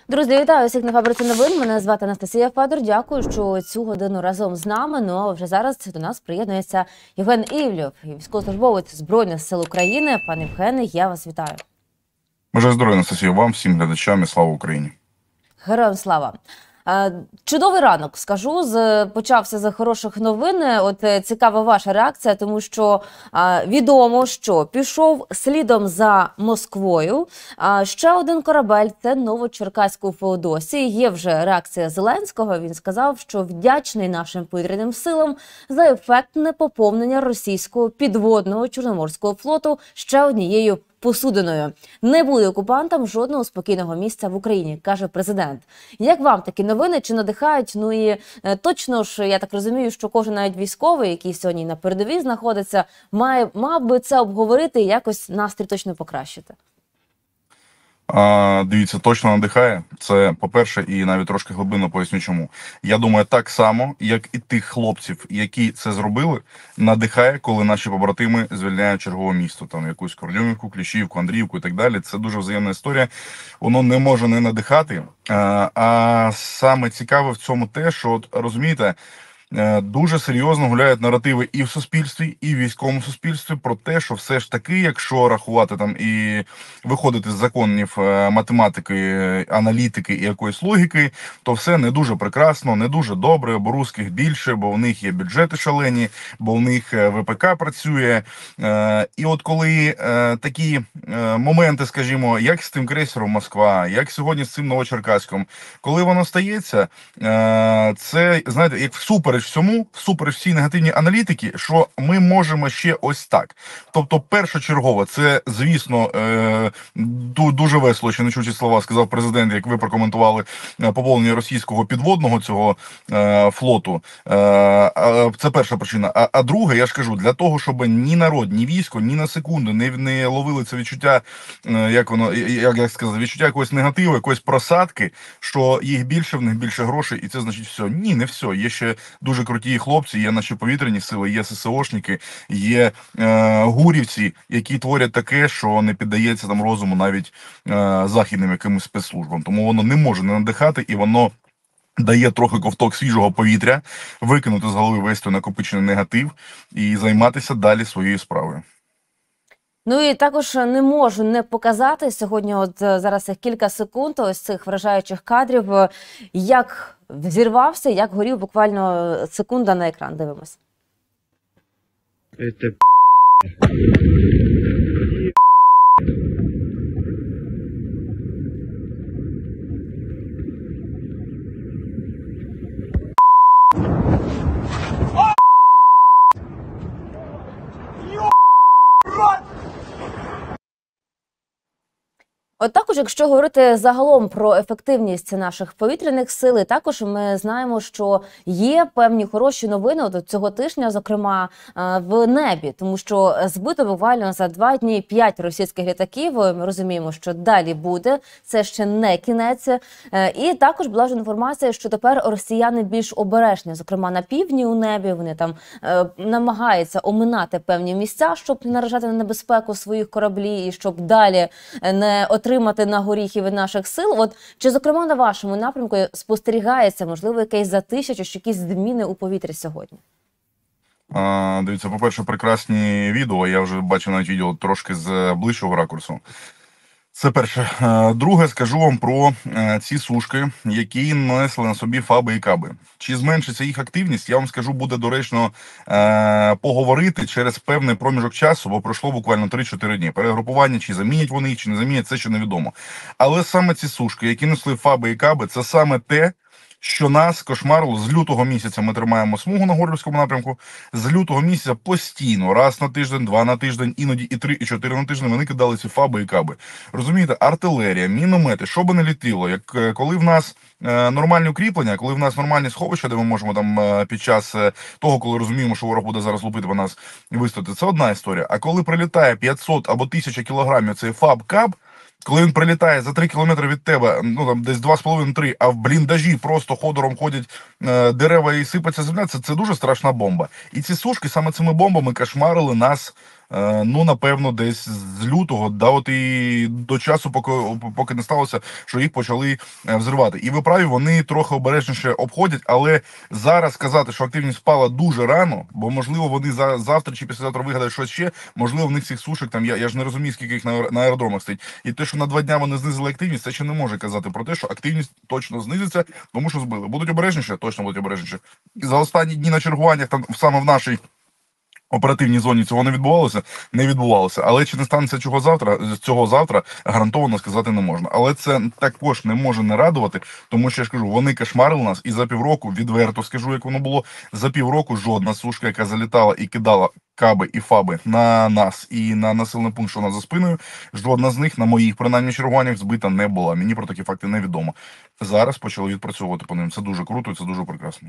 Друзі, вітаю всіх на Фабриці новин. Мене звати Анастасія Федор. Дякую, що цю годину разом з нами. Ну а вже зараз до нас приєднується Євген Івльов, військовослужбовець Збройних сил України. Пане Євгене, я вас вітаю. Бажаю здоров'я, Анастасія, вам, всім глядачам і слава Україні. Героям слава. Чудовий ранок, скажу, почався з хороших новин. От цікава ваша реакція, тому що відомо, що пішов слідом за Москвою. Ще один корабель – це Новочеркаськ у Феодосії. Є вже реакція Зеленського. Він сказав, що вдячний нашим повітряним силам за ефектне поповнення російського підводного Чорноморського флоту ще однією посудиною. Не буде окупантам жодного спокійного місця в Україні, каже президент. Як вам такі новини? Чи надихають? Ну і точно ж, я так розумію, що кожен навіть військовий, який сьогодні на передовій знаходиться, мав би це обговорити і якось настрій точно покращити. Дивіться, точно надихає. Це, по-перше, і навіть трошки глибинно поясню чому. Я думаю, так само, як і тих хлопців, які це зробили, надихає, коли наші побратими звільняють чергове місто. Там якусь Кордюмівку, Кліщівку, Андріївку і так далі. Це дуже взаємна історія. Воно не може не надихати. А саме цікаве в цьому те, що, от, розумієте, дуже серйозно гуляють наративи і в суспільстві, і в військовому суспільстві про те, що все ж таки, якщо рахувати там і виходити з законів математики, аналітики і якоїсь логіки, то все не дуже прекрасно, не дуже добре, бо русських більше, бо в них є бюджети шалені, бо в них ВПК працює. І от коли такі моменти, скажімо, як з тим крейсером Москва, як сьогодні з цим Новочеркаськом, коли воно стається, це, знаєте, як всупереч всьому, всупереч всій негативній аналітики, що ми можемо ще ось так. Тобто, першочергово, це, звісно, дуже весело, що нечучі слова сказав президент, як ви прокоментували поповнення російського підводного цього флоту. Це перша причина. А друге, я ж кажу, для того, щоб ні народ, ні військо, ні на секунду не ловили це відчуття, як сказати, відчуття якогось негативу, якоїсь просадки, що їх більше, в них більше грошей, і це значить все. Ні, не все. Є ще дуже круті хлопці, є наші повітряні сили, є ССОшники, є гурівці, які творять таке, що не піддається там розуму навіть західним якимось спецслужбам. Тому воно не може не надихати, і воно дає трохи ковток свіжого повітря, викинути з голови весь той накопичений негатив і займатися далі своєю справою. Ну і також не можу не показати сьогодні, от зараз їх кілька секунд, ось цих вражаючих кадрів, як взірвався, як горів, буквально секунда на екран, дивимось. Это От також, якщо говорити загалом про ефективність наших повітряних сил, також ми знаємо, що є певні хороші новини от цього тижня, зокрема в небі, тому що збито буквально за 2 дні 5 російських літаків. Ми розуміємо, що далі буде, це ще не кінець. І також була ж інформація, що тепер росіяни більш обережні, зокрема на півдні у небі, вони там намагаються оминати певні місця, щоб не наражати на небезпеку своїх кораблів і щоб далі не отримати на горіхи від наших сил. От чи, зокрема, на вашому напрямку спостерігається, можливо, якесь затища чи якісь зміни у повітрі сьогодні? Дивіться, по-перше, прекрасні відео. Я вже бачив навіть відео трошки з ближчого ракурсу. Це перше. Друге, скажу вам про ці сушки, які нанесли на собі ФАБи і КАБи. Чи зменшиться їх активність, я вам скажу, буде доречно поговорити через певний проміжок часу, бо пройшло буквально 3-4 дні. Перегрупування, чи замінять вони їх, чи не замінять, це ще невідомо. Але саме ці сушки, які несли ФАБи і КАБи, це саме те, що нас кошмарило з лютого місяця. Ми тримаємо смугу на Горлівському напрямку. З лютого місяця постійно, раз на тиждень, 2 на тиждень, іноді і 3, і 4 на тиждень вони кидали ці ФАБи і КАБи. Розумієте, артилерія, міномети, що би не літило, як коли в нас нормальні укріплення, коли в нас нормальні сховища, де ми можемо там під час того, коли розуміємо, що ворог буде зараз лупити по нас і вистояти, це одна історія. А коли прилітає 500 або 1000 кілограмів цей ФАБ-КАБ, коли він прилітає за 3 кілометри від тебе, ну там десь 2,5-3, а в бліндажі просто ходором ходять дерева і сипаться земля, це дуже страшна бомба. І ці сушки саме цими бомбами кошмарили нас ну, напевно, десь з лютого, да, от і до часу, поки не сталося, що їх почали взривати. І ви праві, вони трохи обережніше обходять, але зараз сказати, що активність впала дуже рано, бо, можливо, вони завтра чи післязавтра вигадають щось ще, можливо, в них цих сушок, там, я ж не розумію, скільки їх на аеродромах стоїть. І те, що на 2 дня вони знизили активність, це ще не може казати про те, що активність точно знизиться, тому що збили. Будуть обережніше? Точно будуть обережніше. І за останні дні на чергуваннях, там, саме в нашій оперативній зоні цього не відбувалося, але чи не станеться цього завтра, гарантовано сказати не можна. Але це також не може не радувати, тому що я ж кажу, вони кошмарили нас, і за півроку, відверто скажу, як воно було, за півроку жодна сушка, яка залітала і кидала каби і фаби на нас і на населений пункт, що у нас за спиною, жодна з них на моїх принаймні чергуваннях збита не була. Мені про такі факти невідомо. Зараз почали відпрацьовувати по ним. Це дуже круто і це дуже прекрасно.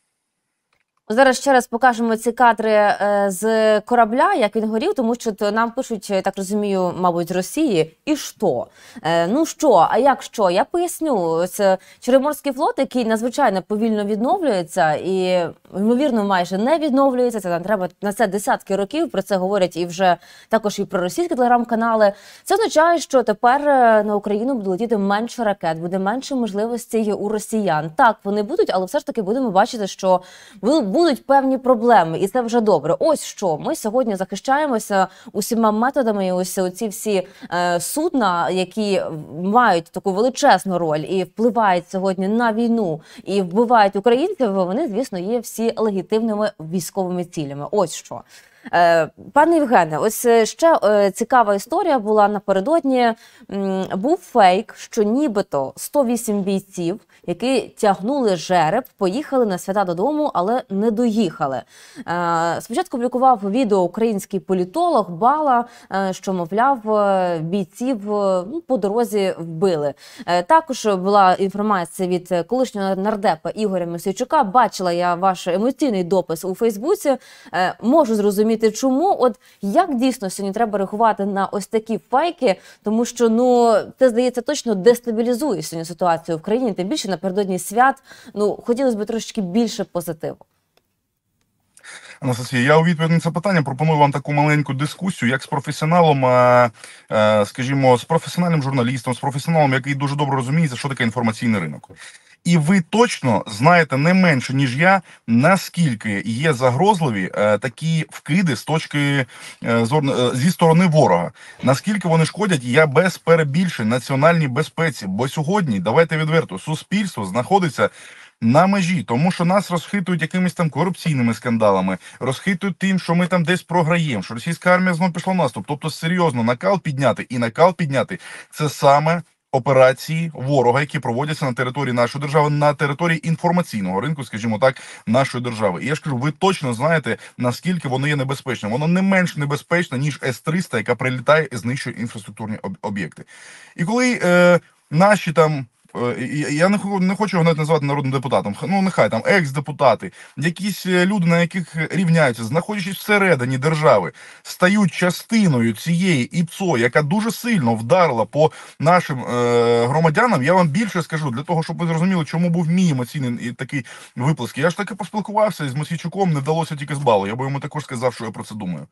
Зараз ще раз покажемо ці кадри з корабля, як він горів, тому що нам пишуть, так розумію, мабуть, з Росії. І що? Ну що, а як що? Я поясню. Ось Чорноморський флот, який надзвичайно повільно відновлюється і, ймовірно, майже не відновлюється. Це нам треба на це десятки років, про це говорять і вже також і про російські телеграм-канали. Це означає, що тепер на Україну буде летіти менше ракет, буде менше можливостей у росіян. Так, вони будуть, але все ж таки будемо бачити, що будуть певні проблеми, і це вже добре. Ось що, ми сьогодні захищаємося усіма методами, і ось оці всі судна, які мають таку величезну роль і впливають сьогодні на війну, і вбивають українців, вони, звісно, є всі легітимними військовими цілями. Ось що. Пане Євгене, ось ще цікава історія була напередодні. Був фейк, що нібито 108 бійців, які тягнули жереб, поїхали на свята додому, але не доїхали. Спочатку публікував відео український політолог Бала, що, мовляв, бійців по дорозі вбили. Також була інформація від колишнього нардепа Ігоря Мосійчука. Бачила я ваш емоційний допис у Фейсбуці. Можу зрозуміти, чому. От як дійсно сьогодні треба реагувати на ось такі фейки, тому що, це, здається, точно дестабілізує сьогодні ситуацію в країні, тим більше напередодні свят. Хотілося б трошечки більше позитиву. Анастасія, я у відповідь на це питання пропоную вам таку маленьку дискусію, як з професіоналом, скажімо, з професіональним журналістом, з професіоналом, який дуже добре розуміється, що таке інформаційний ринок. І ви точно знаєте не менше, ніж я, наскільки є загрозливі такі вкиди зі сторони ворога. Наскільки вони шкодять, я без перебільшень національній безпеці. Бо сьогодні, давайте відверто, суспільство знаходиться на межі, тому що нас розхитують якимись там корупційними скандалами, розхитують тим, що ми там десь програємо, що російська армія знову пішла в наступ. Тобто, серйозно, накал підняти – це саме операції ворога, які проводяться на території нашої держави, на території інформаційного ринку, скажімо так, нашої держави. І я ж кажу, ви точно знаєте, наскільки воно є небезпечним. Воно не менш небезпечне, ніж С-300, яка прилітає і знищує інфраструктурні об'єкти. І коли наші там, я не хочу його навіть назвати народним депутатом, нехай там екс-депутати, якісь люди, на яких рівняються, знаходячись всередині держави, стають частиною цієї ІПСО, яка дуже сильно вдарила по нашим громадянам. Я вам більше скажу, для того, щоб ви зрозуміли, чому був мій емоційний такий виплеск. Я ж таки поспілкувався з Мосійчуком, не вдалося тільки з Балу. Я би йому також сказав, що я про це думаю.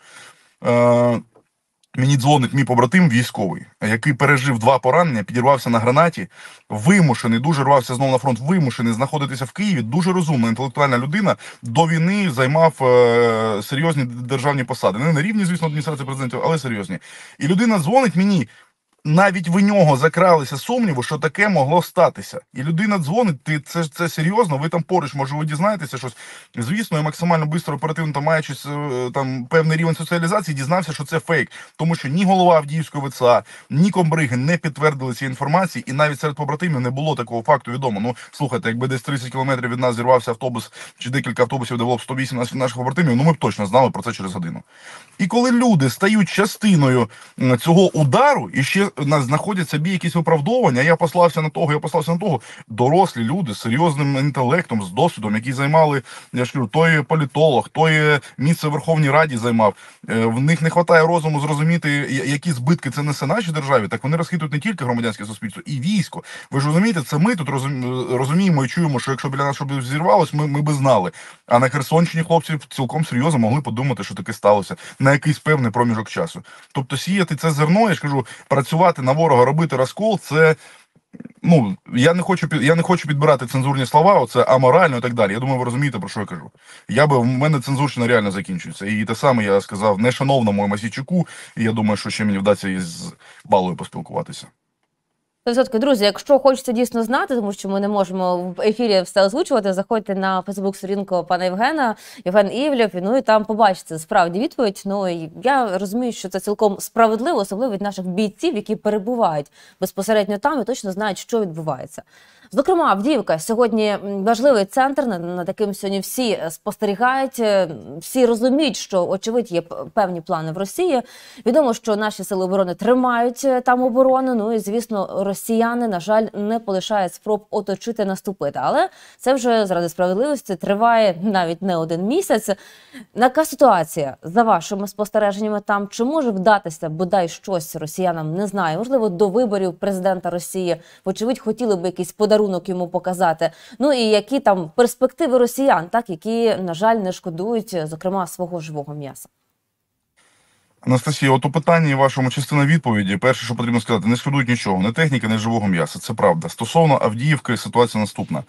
Мені дзвонить мій побратим військовий, який пережив 2 поранення, підірвався на гранаті, вимушений, дуже рвався знову на фронт, вимушений знаходитися в Києві, дуже розумна, інтелектуальна людина, до війни займав серйозні державні посади. Не на рівні, звісно, адміністрації президентів, але серйозні. І людина дзвонить мені, навіть в нього закралися сумніви, що таке могло статися. І людина дзвонить, це серйозно, ви там поруч, може, ви дізнаєтеся щось. Звісно, я максимально швидко, оперативно, там, маючись там певний рівень соціалізації, дізнався, що це фейк. Тому що ні голова Авдіївської ВЦА, ні комбриги не підтвердили цієї інформації, і навіть серед побратимів не було такого факту відомо. Слухайте, якби десь 30 кілометрів від нас зірвався автобус, чи декілька автобусів, де було б 108 наших побратимів, ми б точно знали про це через годину. І коли люди стають частиною цього удару, і ще знаходять собі якісь виправдовування, я послався на того, я послався на того. Дорослі люди з серйозним інтелектом, з досвідом, які займали, я ж кажу, той політолог, той місце в Верховній Раді займав. В них не вистачає розуму зрозуміти, які збитки це несе нашій державі, так вони розхитують не тільки громадянське суспільство, і військо. Ви ж розумієте, це ми тут розуміємо і чуємо, що якщо біля нас щось зірвалось, ми би знали. А на Херсонщині хлопці цілком серйозно могли подумати, що таке сталося на якийсь певний проміжок часу. Тобто сіяти це зерно, я ж кажу, працювати на ворога, робити розкол, це, ну, я не хочу підбирати цензурні слова, оце аморально і так далі. Я думаю, ви розумієте, про що я кажу. В мене цензурщина реально закінчується. І те саме я сказав нешановному Мосійчуку, і я думаю, що ще мені вдасться із Балою поспілкуватися. Друзі, якщо хочете дійсно знати, тому що ми не можемо в ефірі все озвучувати, заходьте на Фейсбук-сторінку пана Євгена, Євген Івлєв, ну і там побачите справді відповідь. Ну і я розумію, що це цілком справедливо, особливо від наших бійців, які перебувають безпосередньо там і точно знають, що відбувається. Зокрема, Авдіївка сьогодні важливий центр, над яким сьогодні всі спостерігають, всі розуміють, що, очевидь, є певні плани в Росії. Відомо, що наші сили оборони тримають там оборону, ну і, звісно, росіяни, на жаль, не полишають спроб оточити, наступити. Але це вже, заради справедливості, триває навіть не один місяць. Яка ситуація, за вашими спостереженнями, там? Чи може вдатися бодай щось росіянам, не знаю, можливо, до виборів президента Росії? Вочевидь, хотіли б якийсь подарунок йому показати. Ну і які там перспективи росіян, так, які, на жаль, не шкодують, зокрема, свого живого м'яса. Анастасія, от у питанні вашому частина відповіді, перше, що потрібно сказати, не шкодують нічого, не техніки, не живого м'яса, це правда. Стосовно Авдіївки ситуація наступна.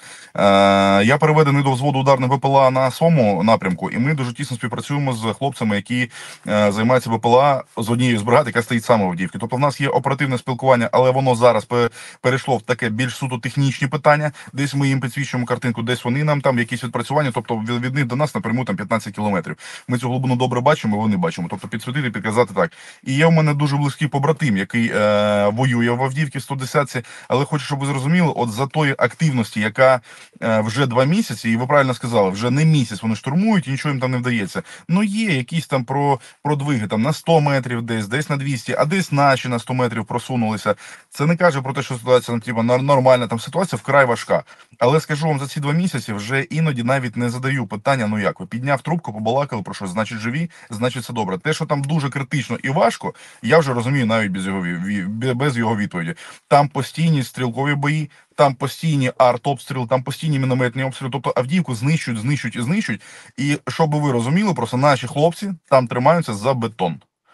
Я переведений до взводу ударних БПЛА на своєму напрямку, і ми дуже тісно співпрацюємо з хлопцями, які займаються БПЛА з однієї з бригад, яка стоїть саме в Авдіївці. Тобто в нас є оперативне спілкування, але воно зараз перейшло в таке більш суто технічні питання. Десь ми їм підсвічуємо картинку, десь вони нам там якісь відпрацювання, тобто від них до нас напряму там 15 кілометрів. Ми цю глибину добре бачимо, вони бачимо. Тобто підсвітити, підказати так. І є в мене дуже близький побратим, який воює в Авдіївці 110-ці, але хочу, щоб ви зрозуміли, от за тої активності, яка вже 2 місяці, і ви правильно сказали, вже не місяць вони штурмують і нічого їм там не вдається. Ну є якісь там продвиги там на 100 метрів десь на 200, а десь наші на 100 метрів просунулися. Це не каже про те, що ситуація нормальна, там ситуація вкрай важка. Але скажу вам, за ці 2 місяці вже іноді навіть не задаю питання, ну як, ви підняв трубку, побалакали про щось, значить живі, значить все добре. Те, що там дуже критично і важко, я вже розумію навіть без його відповіді. Там постійні стрілкові бої, там постійні артобстріли, там постійні мінометні обстріли. Тобто Авдіївку знищують. І щоб ви розуміли, просто наші хлопці там тримаються за бетон.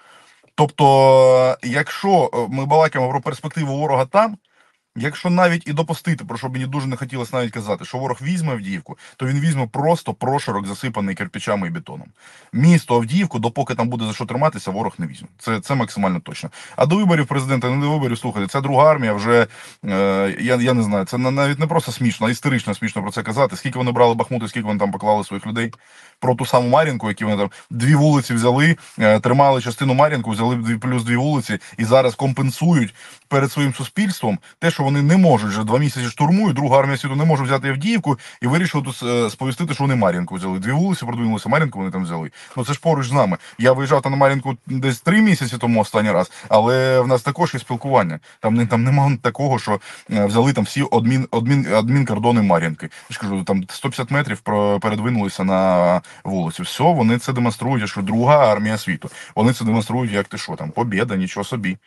Тобто, якщо ми балакаємо про перспективу ворога там, якщо навіть і допустити, про що мені дуже не хотілося навіть казати, що ворог візьме Авдіївку, то він візьме просто прошарок, засипаний кирпичами і бетоном. Місто Авдіївку, допоки там буде за що триматися, ворог не візьме. Це максимально точно. А до виборів президента, не до виборів, слухайте, ця друга армія вже, я не знаю, це навіть не просто смішно, а історично смішно про це казати. Скільки вони брали Бахмут і скільки вони там поклали своїх людей. Про ту саму Мар'їнку, які вони там 2 вулиці взяли, тримали частину Мар'їнку, взяли плюс 2 вулиці і зараз компенсують перед своїм суспільством те, що вони не можуть, вже 2 місяці штурмують, друга армія світу не може взяти Авдіївку і вирішили тут сповістити, що вони Мар'їнку взяли. 2 вулиці продвинулися, Мар'їнку вони там взяли. Ну це ж поруч з нами. Я виїжджав там на Мар'їнку десь 3 місяці тому останній раз, але в нас також є спілкування. Там немає такого, що взяли там всі адмінкордони Мар'їнки. Я ж кажу, там 150 метрів передвинулися на вулицю. Все, вони це демонструють, що друга армія світу. Вони це демонструють, як ти що там, побєда, нічого собі.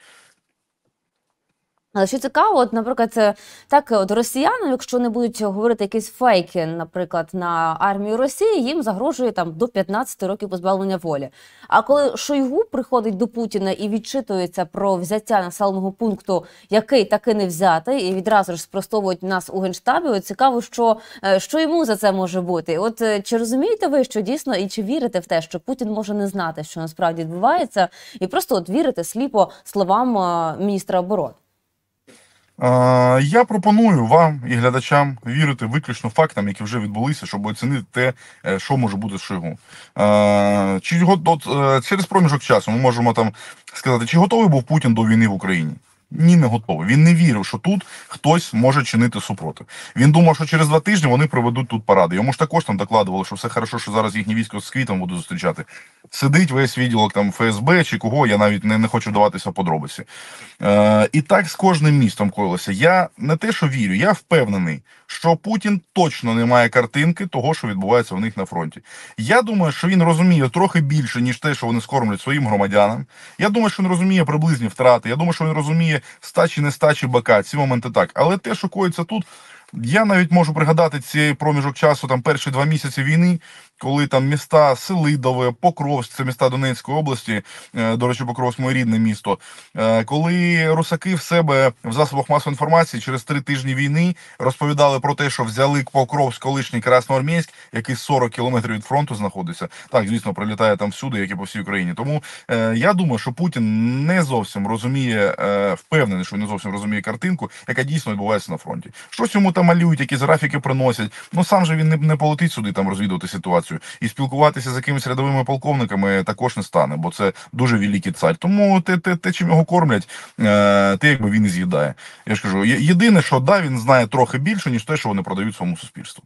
Але що цікаво, от, наприклад, так, от росіянам, якщо не будуть говорити якісь фейки, наприклад, на армію Росії, їм загрожує там до 15 років позбавлення волі. А коли Шойгу приходить до Путіна і відчитується про взяття населеного пункту, який таки не взятий, і відразу ж спростовують нас у Генштабі, от цікаво, що йому за це може бути. От чи розумієте ви, що дійсно, і чи вірите в те, що Путін може не знати, що насправді відбувається, і просто от вірите сліпо словам міністра оборони? Я пропоную вам і глядачам вірити виключно фактам, які вже відбулися, щоб оцінити те, що може бути з Шойгу. Через проміжок часу ми можемо там сказати, чи готовий був Путін до війни в Україні? Ні, не готовий. Він не вірив, що тут хтось може чинити супротив. Він думав, що через 2 тижні вони проведуть тут паради. Йому ж також там докладували, що все хорошо, що зараз їхні військо з квітом будуть зустрічати. Сидить весь відділок там ФСБ чи кого, я навіть не хочу вдаватися в подробиці. І так з кожним містом коїлося. Я не те, що вірю, я впевнений, що Путін точно не має картинки того, що відбувається в них на фронті. Я думаю, що він розуміє трохи більше, ніж те, що вони скормлять своїм громадянам. Я думаю, що він розуміє приблизні втрати. Я думаю, що він розуміє стачі, нестачі БК, ці моменти так. Але те, що коїться тут, я навіть можу пригадати цей проміжок часу, там перші 2 місяці війни, коли там міста Селидове, Покровськ, це міста Донецької області, до речі, Покровськ моє рідне місто, коли русаки в себе в засобах масової інформації через 3 тижні війни розповідали про те, що взяли Покровськ, колишній Красноармійськ, який 40 кілометрів від фронту знаходиться. Так, звісно, прилітає там всюди, як і по всій Україні. Тому я думаю, що Путін не зовсім розуміє, впевнений, що він не зовсім розуміє картинку, яка дійсно відбувається на фронті. Щось йому там малюють, якісь графіки приносять. Ну сам же він не полетить сюди там розвідувати ситуацію. І спілкуватися з якимись рядовими полковниками також не стане, бо це дуже великий цар. Тому те, чим його кормлять, те, якби він і з'їдає. Я ж кажу, єдине, що да, він знає трохи більше, ніж те, що вони продають своєму суспільству.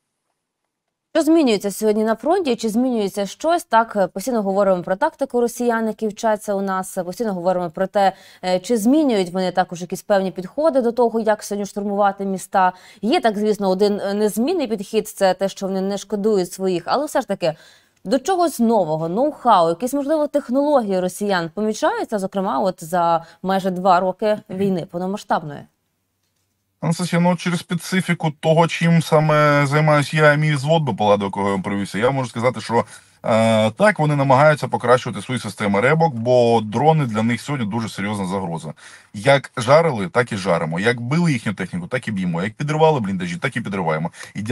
Що змінюється сьогодні на фронті? Чи змінюється щось? Так, постійно говоримо про тактику росіян, які вчаться у нас, постійно говоримо про те, чи змінюють вони також якісь певні підходи до того, як сьогодні штурмувати міста. Є, так, звісно, один незмінний підхід, це те, що вони не шкодують своїх, але все ж таки до чогось нового, ноу-хау, якісь, можливо, технології росіян помічаються, зокрема, от за майже 2 роки війни повномасштабної? Анастасія, ну через специфіку того, чим саме займаюся я і мій взвод БПЛА, до якого я привівся, я можу сказати, що так, вони намагаються покращувати свої системи ребок, бо дрони для них сьогодні дуже серйозна загроза. Як жарили, так і жаримо. Як били їхню техніку, так і б'ємо. Як підривали бліндажі, так і підриваємо. І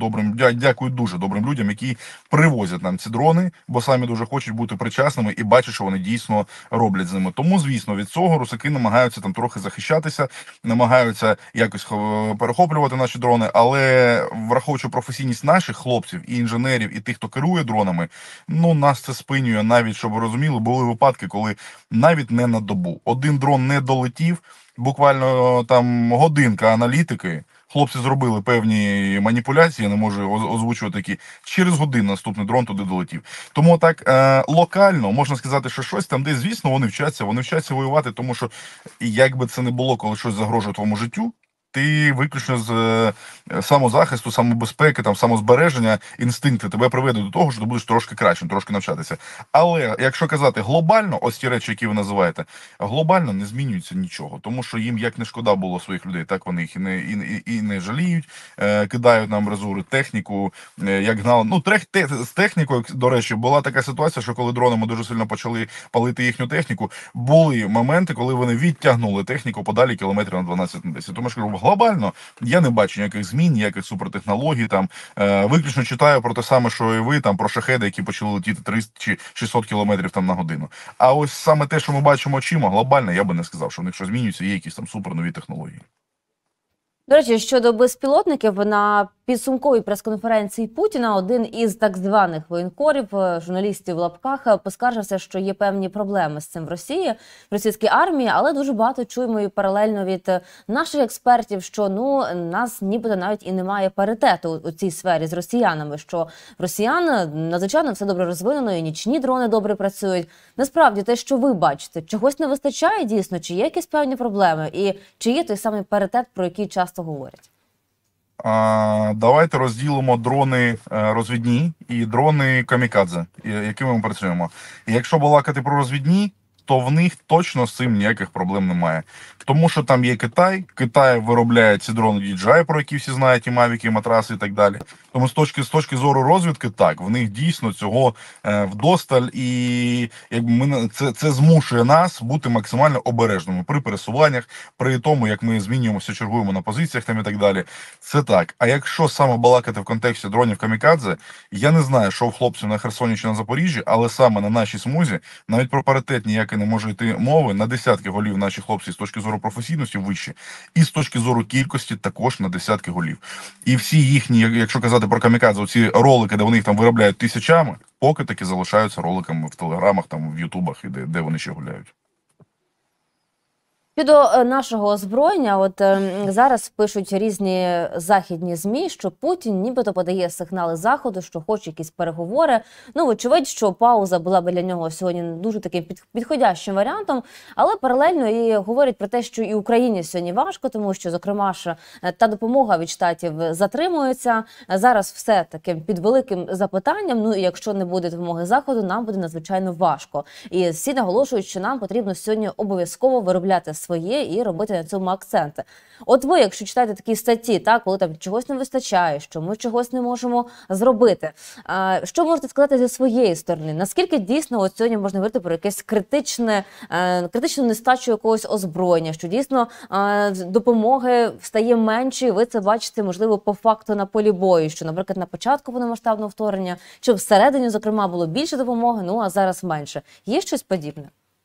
дякую дуже добрим людям, які привозять нам ці дрони, бо самі дуже хочуть бути причасними і бачать, що вони дійсно роблять з ними. Тому, звісно, від цього русаки намагаються там трохи захищатися, намагаються якось перехоплювати наші дрони, але враховуючи професійність наших хлопців і інженерів, і тих, хто керує дронами, ну, нас це спинює навіть, щоб ви розуміли, були випадки, коли навіть не на добу. Один дрон не долетів, буквально там годинка аналітики, хлопці зробили певні маніпуляції, я не можу озвучувати які, через годину наступний дрон туди долетів. Тому так локально можна сказати, що щось там десь, звісно, вони вчаться воювати, тому що як би це не було, коли щось загрожує твоєму життю, ти виключно з самозахисту, самобезпеки, там самозбереження, інстинкти тебе приведуть до того, що ти будеш трошки кращим, трошки навчатися. Але якщо казати глобально, ось ті речі, які ви називаєте, глобально не змінюється нічого, тому що їм як не шкода було своїх людей, так вони їх і не жаліють, кидають нам резури, техніку, як гнали. Ну, з технікою, до речі, була така ситуація, що коли дронами дуже сильно почали палити їхню техніку, були моменти, коли вони відтягнули техніку подалі кілометрів на 12-10. Тому що глобально я не бачу ніяких змін, ніяких супертехнологій. Там виключно читаю про те саме, що і ви, там про шахеди, які почали летіти 300 чи 600 кілометрів там на годину. А ось саме те, що ми бачимо очима, глобально, я би не сказав, що в них щось змінюється, є якісь там супернові технології. До речі, щодо безпілотників, на підсумковій прес-конференції Путіна один із так званих воєнкорів, журналістів в лапках, поскаржився, що є певні проблеми з цим в Росії, в російській армії, але дуже багато чуємо і паралельно від наших експертів, що нас нібито навіть і немає паритету у цій сфері з росіянами, що в росіян надзвичайно все добре розвинено, і нічні дрони добре працюють. Насправді, те, що ви бачите, чогось не вистачає дійсно, чи є якісь певні проблеми, і чи є той самий паритет, про який часто говорять? Давайте розділимо дрони розвідні і дрони камікадзе, якими ми працюємо. І якщо балакати про розвідні, то в них точно з цим ніяких проблем немає. Тому що там є Китай, Китай виробляє ці дрони DJI, про які всі знають, і мавіки, і матраси, і так далі. Тому з точки зору розвідки, так, в них дійсно цього вдосталь, і якби це змушує нас бути максимально обережними при пересуваннях, при тому, як ми змінюємося, чергуємо на позиціях там і так далі. Це так. А якщо саме балакати в контексті дронів камікадзе, я не знаю, що в хлопців на Херсоні чи на Запоріжжі, але саме на нашій смузі навіть про паритет ніяке не може йти мови, на десятки голів наші хлопці з точки зору професійності вищі, і з точки зору кількості також на десятки голів. І всі їхні, якщо казати про камікадзе, ці ролики, де вони їх там виробляють тисячами, поки таки залишаються роликами в телеграмах, там в ютубах і де вони ще гуляють. Щодо нашого озброєння, от зараз пишуть різні західні ЗМІ, що Путін нібито подає сигнали Заходу, що хоче якісь переговори. Ну, вочевидь, що пауза була б для нього сьогодні дуже таким підходящим варіантом, але паралельно і говорять про те, що і Україні сьогодні важко, тому що, зокрема ж, та допомога від Штатів затримується. Зараз все таким під великим запитанням, ну і якщо не буде допомоги Заходу, нам буде надзвичайно важко. І всі наголошують, що нам потрібно сьогодні обов'язково виробляти своє і робити на цьому акценти. От ви, якщо читаєте такі статті, так, коли там чогось не вистачає, що ми чогось не можемо зробити, що можете сказати зі своєї сторони? Наскільки дійсно от сьогодні можна говорити про якесь критичну нестачу якогось озброєння, що дійсно допомоги стає менше, і ви це бачите, можливо, по факту на полі бою, що, наприклад, на початку повномасштабного вторгнення, що всередині, зокрема, було більше допомоги, ну а зараз менше. Є щось подібне?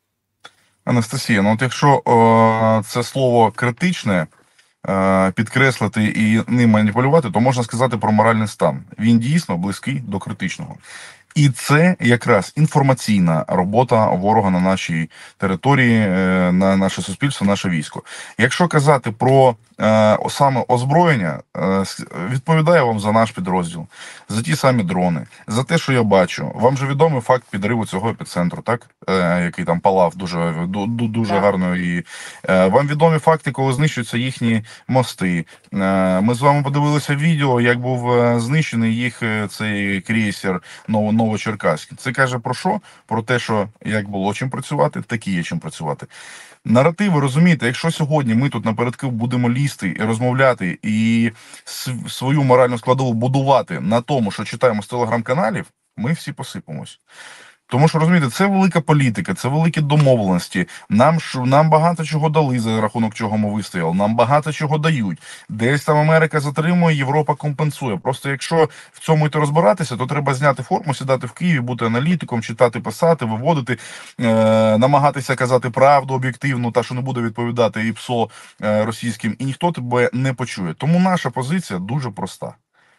Анастасія, ну от якщо це слово критичне підкреслити і ним маніпулювати, то можна сказати про моральний стан. Він дійсно близький до критичного. І це якраз інформаційна робота ворога на нашій території, на наше суспільство, наше військо. Якщо казати про саме озброєння, відповідаю вам за наш підрозділ, за ті самі дрони, за те, що я бачу. Вам же відомий факт підриву цього епіцентру, так? Який там палав дуже гарно. І вам відомі факти, коли знищуються їхні мости. Ми з вами подивилися відео, як був знищений їх цей крейсер Новочеркаський. Це каже про що? Про те, що як було чим працювати, так і є чим працювати. Наративи, розумієте, якщо сьогодні ми тут напередки будемо лізти і розмовляти, і свою моральну складову будувати на тому, що читаємо з телеграм-каналів, ми всі посипемось. Тому що, розумієте, це велика політика, це великі домовленості. Нам багато чого дали, за рахунок чого ми вистояли. Нам багато чого дають. Десь там Америка затримує, Європа компенсує. Просто якщо в цьому йти розбиратися, то треба зняти форму, сідати в Києві, бути аналітиком, читати, писати, виводити, намагатися казати правду об'єктивну, та що не буде відповідати і ПСО російським, і ніхто тебе не почує. Тому наша позиція дуже проста.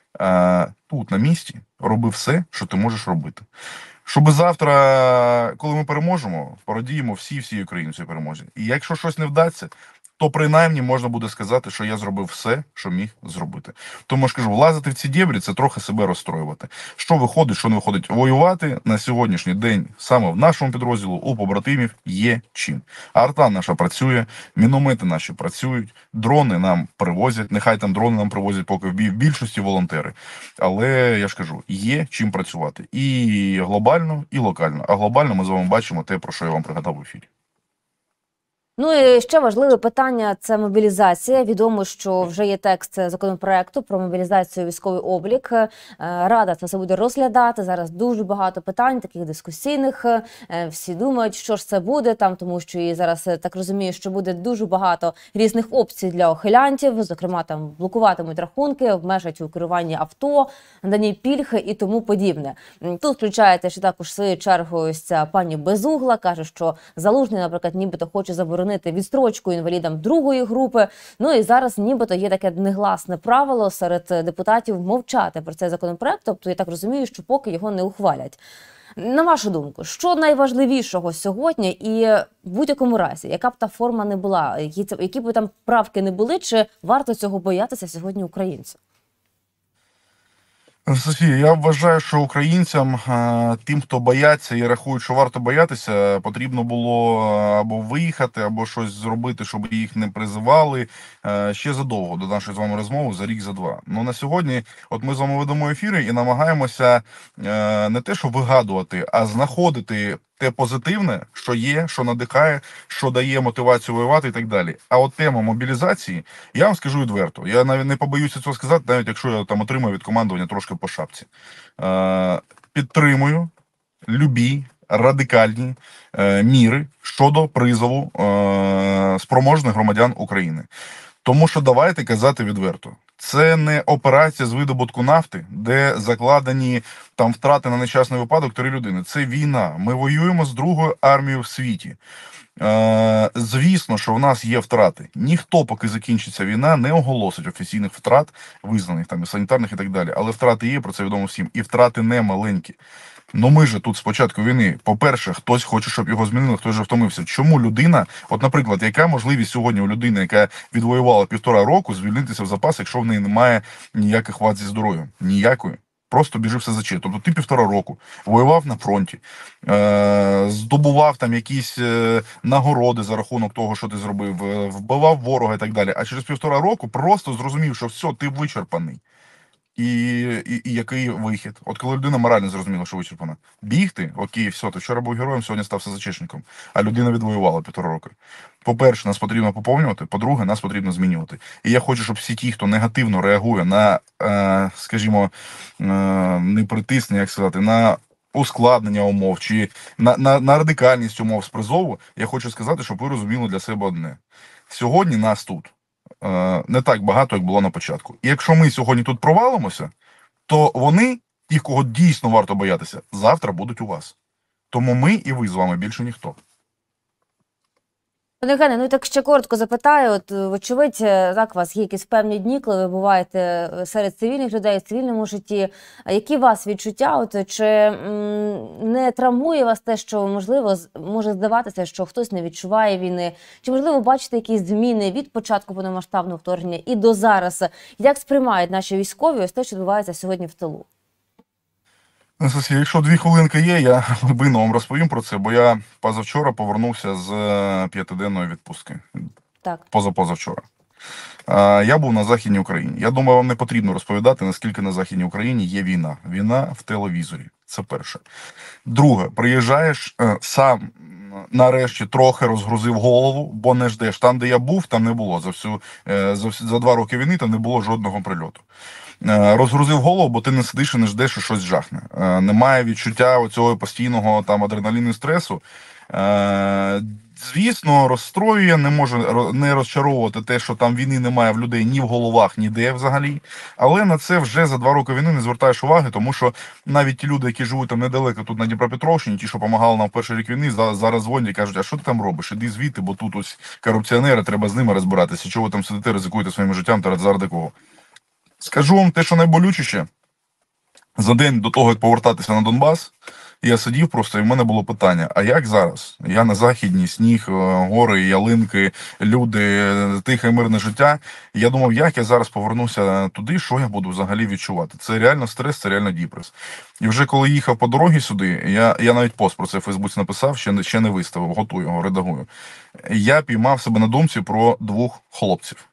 Тут, на місці, роби все, що ти можеш робити. Щоб завтра, коли ми переможемо, порадіємо всі українці переможні. І якщо щось не вдасться, то принаймні можна буде сказати, що я зробив все, що міг зробити. Тому ж кажу, влазити в ці дєбрі – це трохи себе розстроювати. Що виходить, що не виходить. Воювати на сьогоднішній день саме в нашому підрозділу у побратимів є чим. Арта наша працює, міномети наші працюють, дрони нам привозять. Нехай там дрони нам привозять поки в більшості волонтери. Але я ж кажу, є чим працювати. І глобально, і локально. А глобально ми з вами бачимо те, про що я вам пригадав в ефірі. Ну і ще важливе питання – це мобілізація. Відомо, що вже є текст законопроекту про мобілізацію, військовий облік. Рада це все буде розглядати. Зараз дуже багато питань, таких дискусійних. Всі думають, що ж це буде там, тому що і зараз, так розумію, що буде дуже багато різних опцій для ухилянтів. Зокрема, там блокуватимуть рахунки, обмежать у керуванні авто, надані пільги і тому подібне. Тут включаєте ще також в свою чергу ось ця пані Безугла, каже, що Залужний, наприклад, нібито хоче заборонити відстрочку інвалідам другої групи. Ну і зараз нібито є таке негласне правило серед депутатів мовчати про цей законопроект. Тобто, я так розумію, що поки його не ухвалять. На вашу думку, що найважливішого сьогодні і в будь-якому разі, яка б та форма не була, які б там правки не були, чи варто цього боятися сьогодні українцям? Софія, я вважаю, що українцям, тим, хто бояться і рахують, що варто боятися, потрібно було або виїхати, або щось зробити, щоб їх не призивали ще задовго до нашої з вами розмови, за рік, за два. Ну на сьогодні, от ми з вами ведемо ефіри і намагаємося не те, що вигадувати, а знаходити те позитивне, що є, що надихає, що дає мотивацію воювати і так далі. А от тема мобілізації, я вам скажу відверто, я навіть не побоюся цього сказати, навіть якщо я там отримаю від командування трошки по шапці. Підтримую любі радикальні міри щодо призову спроможних громадян України. Тому що давайте казати відверто. Це не операція з видобутку нафти, де закладені там втрати на нещасний випадок 3 людини. Це війна. Ми воюємо з другою армією в світі. Звісно, що в нас є втрати. Ніхто, поки закінчиться війна, не оголосить офіційних втрат, визнаних там і санітарних і так далі. Але втрати є, про це відомо всім. І втрати не маленькі. Ну ми ж тут з початку війни, по-перше, хтось хоче, щоб його змінили, хтось же втомився. Чому людина, от, наприклад, яка можливість сьогодні у людини, яка відвоювала 1,5 року, звільнитися в запас, якщо в неї немає ніяких вад зі здоров'ям? Ніякої. Просто біжи в СЗЧ. Тобто ти 1,5 року воював на фронті, здобував там якісь нагороди за рахунок того, що ти зробив, вбивав ворога і так далі. А через 1,5 року просто зрозумів, що все, ти вичерпаний. І який вихід? От коли людина морально зрозуміла, що вичерпана. Бігти, окей, все, ти вчора був героєм, сьогодні стався зачишником. А людина відвоювала 1,5 року. По-перше, нас потрібно поповнювати, по-друге, нас потрібно змінювати. І я хочу, щоб всі ті, хто негативно реагує на, скажімо, не притиснення, як сказати, на ускладнення умов чи на радикальність умов з призову, я хочу сказати, щоб ви розуміли для себе одне. Сьогодні нас тут не так багато, як було на початку. І якщо ми сьогодні тут провалимося, то вони, ті, кого дійсно варто боятися, завтра будуть у вас. Тому ми і ви з вами більше ніхто. Пане Євгене, ну і так ще коротко запитаю. От, вочевидь, так, у вас є якісь певні дні, коли ви буваєте серед цивільних людей, в цивільному житті. А які у вас відчуття? От, чи не травмує вас те, що, можливо, може здаватися, що хтось не відчуває війни? Чи, можливо, бачите якісь зміни від початку повномасштабного вторгнення і до зараз? Як сприймають наші військові ось те, що відбувається сьогодні в тилу? Анастасія, якщо 2 хвилинки є, я глибинно вам розповім про це, бо я позавчора повернувся з 5-денної відпустки. Так. Позавчора. Я був на Західній Україні. Я думаю, вам не потрібно розповідати, наскільки на Західній Україні є війна. Війна в телевізорі. Це перше. Друге, приїжджаєш сам, нарешті трохи розгрузив голову, бо не ждеш. Там, де я був, там не було. За 2 роки війни там не було жодного прильоту. Розгрузив голову, бо ти не сидиш і не ждеш, що щось жахне. Немає відчуття оцього постійного там адреналіну і стресу. Звісно, розстроює, не може не розчаровувати те, що там війни немає в людей ні в головах, ніде взагалі. Але на це вже за 2 роки війни не звертаєш уваги, тому що навіть ті люди, які живуть там недалеко тут на Дніпропетровщині, ті, що допомагали нам в перший рік війни, зараз дзвонять і кажуть, а що ти там робиш? Іди звідти, бо тут ось корупціонери, треба з ними розбиратися. Чого ви там сидите, ризикуєте своїм життям заради кого? Скажу вам те, що найболючіше. За день до того, як повертатися на Донбас, я сидів просто, і в мене було питання, а як зараз? Я на Західній, сніг, гори, ялинки, люди, тихе мирне життя. І я думав, як я зараз повернуся туди, що я буду взагалі відчувати? Це реально стрес, це реально діпрес. І вже коли їхав по дорозі сюди, я навіть пост про це в Фейсбуці написав, ще не виставив, готую його, редагую. Я піймав себе на думці про 2 хлопців.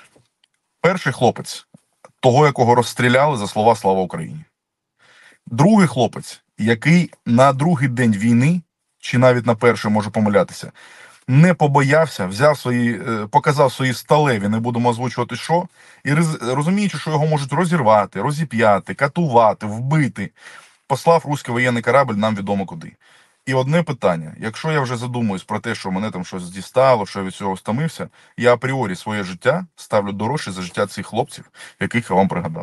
Перший хлопець, того, якого розстріляли за слова «Слава Україні». Другий хлопець, який на другий день війни, чи навіть на перший, може помилятися, не побоявся, показав свої сталеві, не будемо озвучувати що, і розуміючи, що його можуть розірвати, розіп'яти, катувати, вбити, послав руський воєнний корабль нам відомо куди. І одне питання, якщо я вже задумуюсь про те, що мене там щось дістало, що я від цього стомився, я апріорі своє життя ставлю дорожче за життя цих хлопців, яких я вам пригадав.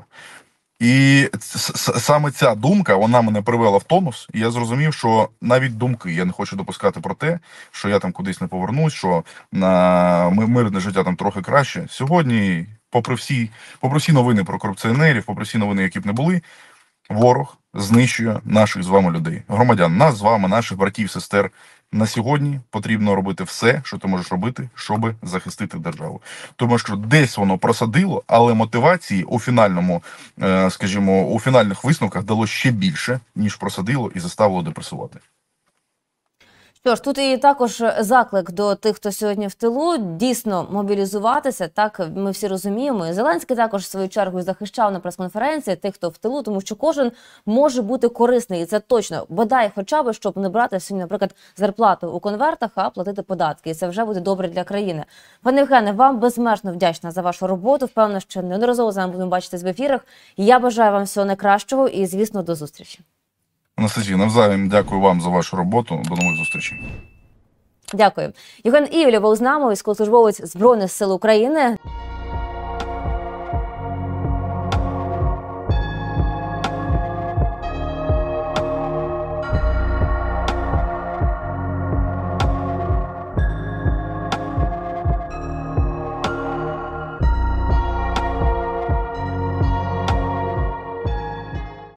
І саме ця думка, вона мене привела в тонус, і я зрозумів, що навіть думки я не хочу допускати про те, що я там кудись не повернусь, що на мирне життя там трохи краще. Сьогодні, попри всі новини про корупціонерів, попри всі новини, які б не були, ворог знищує наших з вами людей, громадян, нас з вами, наших братів, сестер. На сьогодні потрібно робити все, що ти можеш робити, щоб захистити державу. Тому що десь воно просадило, але мотивації у фінальному, скажімо, у фінальних висновках дало ще більше, ніж просадило і заставило депресувати. Що ж, тут і також заклик до тих, хто сьогодні в тилу, дійсно мобілізуватися, так, ми всі розуміємо. І Зеленський також, в свою чергу, захищав на прес-конференції тих, хто в тилу, тому що кожен може бути корисний, і це точно, бодай хоча б, щоб не брати сьогодні, наприклад, зарплату у конвертах, а платити податки, і це вже буде добре для країни. Пане Євгене, вам безмежно вдячна за вашу роботу, впевнена, що неодноразово з вами будемо бачитись в ефірах. Я бажаю вам всього найкращого і, звісно, до зустрічі. Анастасія, навзаєм дякую вам за вашу роботу. До нових зустрічей. Дякую. Євген Івлєв був з нами, військовослужбовець Збройних сил України.